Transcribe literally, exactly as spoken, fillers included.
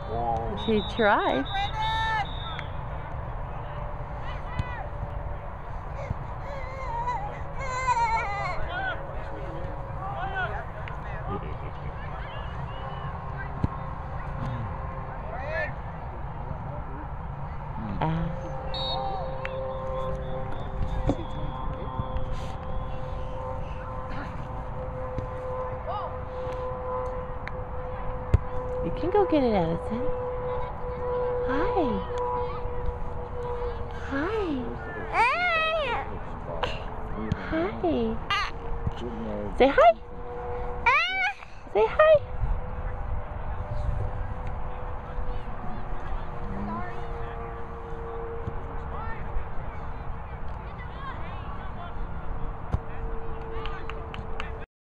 She tried. Uh. You can go get it, Addison. Hi. Hi. Hi. Say hi. Say hi.